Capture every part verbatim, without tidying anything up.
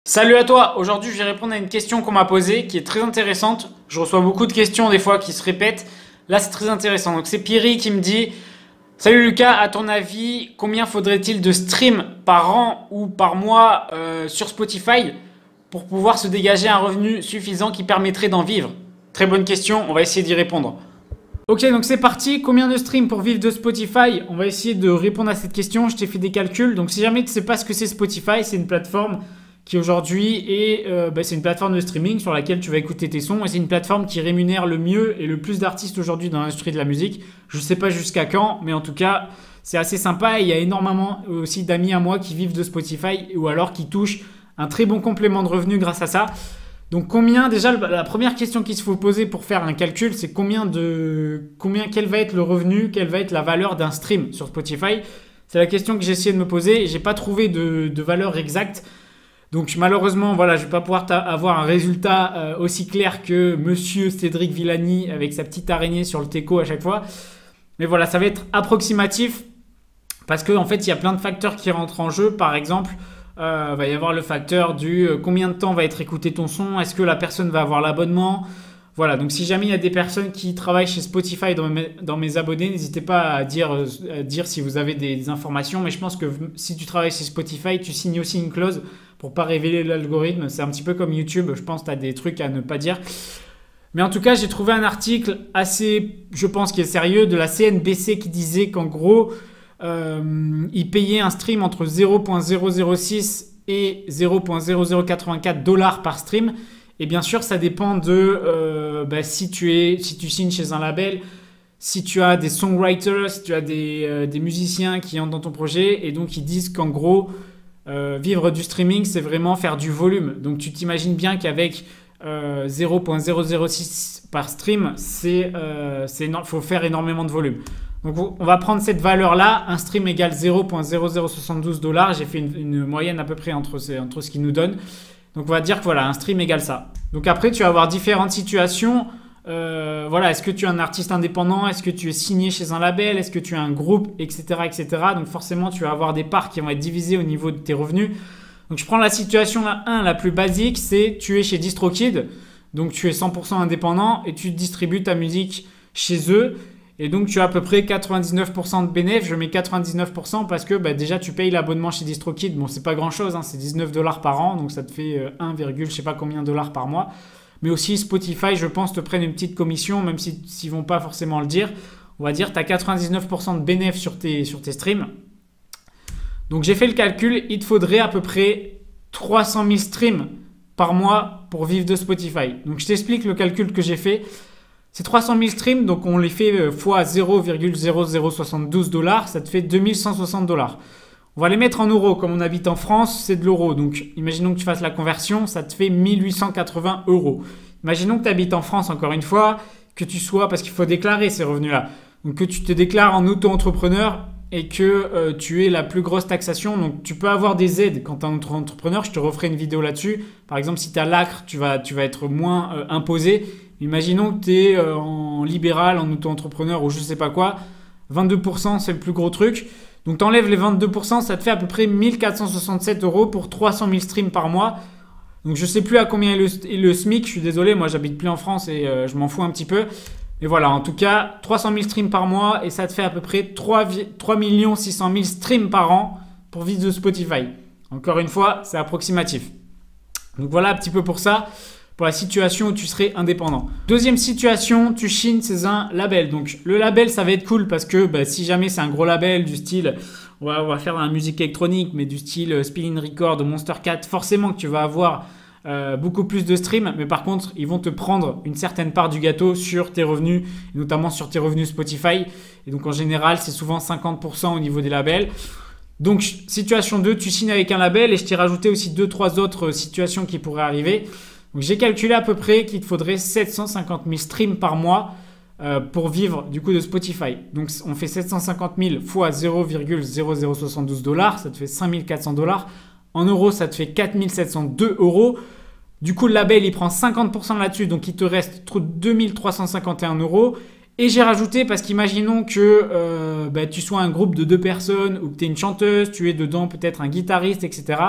Salut à toi, aujourd'hui je vais répondre à une question qu'on m'a posée qui est très intéressante. Je reçois beaucoup de questions des fois qui se répètent. Là c'est très intéressant. Donc c'est Pierry qui me dit: Salut Lucas, à ton avis, combien faudrait-il de streams par an ou par mois euh, sur Spotify pour pouvoir se dégager un revenu suffisant qui permettrait d'en vivre? Très bonne question, on va essayer d'y répondre. Ok, donc c'est parti. Combien de streams pour vivre de Spotify? On va essayer de répondre à cette question. Je t'ai fait des calculs. Donc si jamais tu ne sais pas ce que c'est Spotify, c'est une plateforme qui aujourd'hui est, euh, bah, c'est une plateforme de streaming sur laquelle tu vas écouter tes sons et c'est une plateforme qui rémunère le mieux et le plus d'artistes aujourd'hui dans l'industrie de la musique. Je ne sais pas jusqu'à quand, mais en tout cas, c'est assez sympa et il y a énormément aussi d'amis à moi qui vivent de Spotify ou alors qui touchent un très bon complément de revenus grâce à ça. Donc combien, déjà la première question qu'il se faut poser pour faire un calcul, c'est combien de, combien, quel va être le revenu, quelle va être la valeur d'un stream sur Spotify. C'est la question que j'ai essayé de me poser et j'ai pas trouvé de, de valeur exacte. Donc malheureusement, voilà, je ne vais pas pouvoir avoir un résultat euh, aussi clair que Monsieur Cédric Villani avec sa petite araignée sur le teco à chaque fois. Mais voilà, ça va être approximatif parce qu'en en fait, il y a plein de facteurs qui rentrent en jeu. Par exemple, il euh, va y avoir le facteur du euh, combien de temps va être écouté ton son, est-ce que la personne va avoir l'abonnement. Voilà, donc si jamais il y a des personnes qui travaillent chez Spotify dans mes, dans mes abonnés, n'hésitez pas à dire, à dire si vous avez des, des informations. Mais je pense que si tu travailles chez Spotify, tu signes aussi une clause pour pas révéler l'algorithme. C'est un petit peu comme YouTube, je pense que tu as des trucs à ne pas dire. Mais en tout cas, j'ai trouvé un article assez, je pense, qui est sérieux, de la C N B C qui disait qu'en gros, euh, ils payaient un stream entre zéro virgule zéro zéro six et zéro virgule zéro zéro quatre-vingt-quatre dollars par stream. Et bien sûr, ça dépend de euh, bah, si, tu es, si tu signes chez un label, si tu as des songwriters, si tu as des, euh, des musiciens qui entrent dans ton projet. Et donc, ils disent qu'en gros, euh, vivre du streaming, c'est vraiment faire du volume. Donc, tu t'imagines bien qu'avec euh, zéro virgule zéro zéro six par stream, c'est, euh, c'est éno- faut faire énormément de volume. Donc, on va prendre cette valeur-là. Un stream égale zéro virgule zéro zéro soixante-douze dollars. J'ai fait une, une moyenne à peu près entre, entre ce qu'ils nous donnent. Donc, on va dire que voilà, un stream égale ça. Donc, après, tu vas avoir différentes situations. Euh, voilà, est-ce que tu es un artiste indépendant? Est-ce que tu es signé chez un label? Est-ce que tu es un groupe? Etc. etc. Donc, forcément, tu vas avoir des parts qui vont être divisées au niveau de tes revenus. Donc, je prends la situation la un, la plus basique, c'est tu es chez DistroKid. Donc, tu es cent pour cent indépendant et tu distribues ta musique chez eux. Et donc, tu as à peu près quatre-vingt-dix-neuf pour cent de bénéfices. Je mets quatre-vingt-dix-neuf pour cent parce que bah, déjà, tu payes l'abonnement chez DistroKid. Bon, c'est pas grand-chose, hein, c'est dix-neuf dollars par an. Donc, ça te fait euh, un, je sais pas combien de dollars par mois. Mais aussi, Spotify, je pense, te prennent une petite commission, même s'ils si, ne vont pas forcément le dire. On va dire que tu as quatre-vingt-dix-neuf pour cent de bénéfices sur tes, sur tes streams. Donc, j'ai fait le calcul. Il te faudrait à peu près trois cent mille streams par mois pour vivre de Spotify. Donc, je t'explique le calcul que j'ai fait. C'est trois cent mille streams, donc on les fait fois zéro virgule zéro zéro soixante-douze dollars, ça te fait deux mille cent soixante dollars. On va les mettre en euros, comme on habite en France, c'est de l'euro. Donc imaginons que tu fasses la conversion, ça te fait mille huit cent quatre-vingts euros. Imaginons que tu habites en France, encore une fois, que tu sois, parce qu'il faut déclarer ces revenus-là, donc que tu te déclares en auto-entrepreneur et que euh, tu aies la plus grosse taxation. Donc tu peux avoir des aides quand tu es un auto-entrepreneur, je te referai une vidéo là-dessus. Par exemple, si tu as l'A C R, tu vas, tu vas être moins euh, imposé. Imaginons que tu es euh, en libéral, en auto-entrepreneur ou je sais pas quoi, vingt-deux pour cent c'est le plus gros truc. Donc tu enlèves les vingt-deux pour cent, ça te fait à peu près mille quatre cent soixante-sept euros pour trois cent mille streams par mois. Donc je sais plus à combien est le, est le SMIC, je suis désolé, moi j'habite plus en France et euh, je m'en fous un petit peu. Mais voilà, en tout cas, trois cent mille streams par mois et ça te fait à peu près trois millions six cent mille streams par an pour vivre de Spotify. Encore une fois, c'est approximatif. Donc voilà un petit peu pour ça. Pour la situation où tu serais indépendant. Deuxième situation, tu chines chez un label. Donc le label, ça va être cool parce que bah, si jamais c'est un gros label du style, on va, on va faire de la musique électronique, mais du style Spinning Record ou Monster Cat, forcément que tu vas avoir euh, beaucoup plus de streams. Mais par contre, ils vont te prendre une certaine part du gâteau sur tes revenus, notamment sur tes revenus Spotify. Et donc en général, c'est souvent cinquante pour cent au niveau des labels. Donc situation deux, tu signes avec un label et je t'ai rajouté aussi deux trois autres situations qui pourraient arriver. Donc j'ai calculé à peu près qu'il te faudrait sept cent cinquante mille streams par mois euh, pour vivre du coup de Spotify. Donc on fait sept cent cinquante mille fois zéro virgule zéro zéro soixante-douze dollars, ça te fait cinq mille quatre cents dollars. En euros, ça te fait quatre mille sept cent deux euros. Du coup, le label, il prend cinquante pour cent là-dessus, donc il te reste deux mille trois cent cinquante et un euros. Et j'ai rajouté parce qu'imaginons que euh, bah, tu sois un groupe de deux personnes ou que tu es une chanteuse, tu es dedans peut-être un guitariste, et cetera.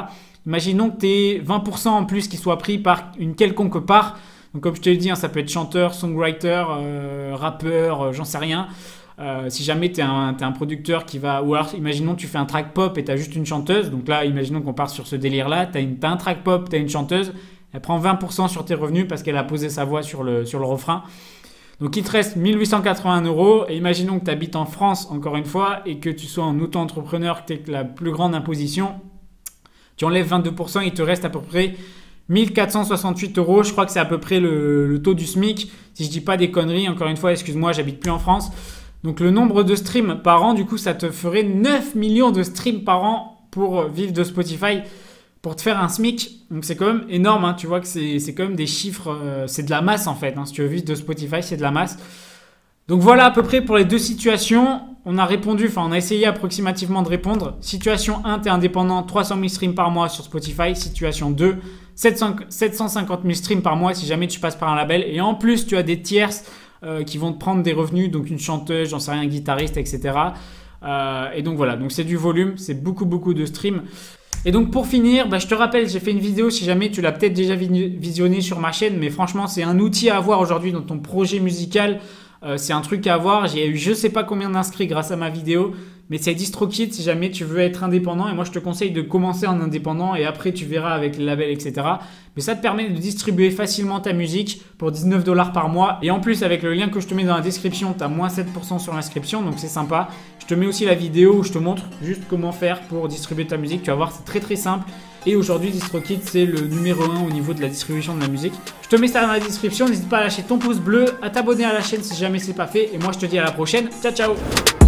Imaginons que tu aies vingt pour cent en plus qui soit pris par une quelconque part. Donc comme je te l'ai dit, hein, ça peut être chanteur, songwriter, euh, rappeur, euh, j'en sais rien. Euh, si jamais tu es un, t'es un producteur qui va... Ou alors imaginons que tu fais un track pop et tu as juste une chanteuse. Donc là, imaginons qu'on part sur ce délire-là. Tu as un track pop, tu as une chanteuse. Elle prend vingt pour cent sur tes revenus parce qu'elle a posé sa voix sur le, sur le refrain. Donc il te reste mille huit cent quatre-vingts euros. Et imaginons que tu habites en France, encore une fois, et que tu sois un auto-entrepreneur, que tu aies la plus grande imposition. Tu enlèves vingt-deux pour cent, il te reste à peu près mille quatre cent soixante-huit euros. Je crois que c'est à peu près le, le taux du SMIC. Si je dis pas des conneries, encore une fois, excuse-moi, j'habite plus en France. Donc le nombre de streams par an, du coup, ça te ferait neuf millions de streams par an pour vivre de Spotify, pour te faire un SMIC. Donc c'est quand même énorme, hein. Tu vois que c'est, c'est quand même des chiffres, euh, c'est de la masse en fait, hein. Si tu veux vivre de Spotify, c'est de la masse. Donc voilà à peu près pour les deux situations. On a répondu, enfin on a essayé approximativement de répondre. Situation un, tu es indépendant, trois cent mille streams par mois sur Spotify. Situation deux, sept cent cinquante mille streams par mois si jamais tu passes par un label. Et en plus, tu as des tierces euh, qui vont te prendre des revenus, donc une chanteuse, j'en sais rien, un guitariste, et cetera. Euh, et donc voilà, donc c'est du volume, c'est beaucoup beaucoup de streams. Et donc pour finir, bah, je te rappelle, j'ai fait une vidéo, si jamais tu l'as peut-être déjà visionné sur ma chaîne, mais franchement c'est un outil à avoir aujourd'hui dans ton projet musical. Euh, c'est un truc à avoir. J'ai eu je sais pas combien d'inscrits grâce à ma vidéo, mais c'est DistroKid si jamais tu veux être indépendant. Et moi je te conseille de commencer en indépendant et après tu verras avec les labels, et cetera. Mais ça te permet de distribuer facilement ta musique pour dix-neuf dollars par mois. Et en plus avec le lien que je te mets dans la description, tu as moins sept pour cent sur l'inscription, donc c'est sympa. Je te mets aussi la vidéo où je te montre juste comment faire pour distribuer ta musique. Tu vas voir, c'est très très simple. Et aujourd'hui, DistroKid, c'est le numéro un au niveau de la distribution de la musique. Je te mets ça dans la description. N'hésite pas à lâcher ton pouce bleu, à t'abonner à la chaîne si jamais c'est pas fait. Et moi, je te dis à la prochaine. Ciao, ciao!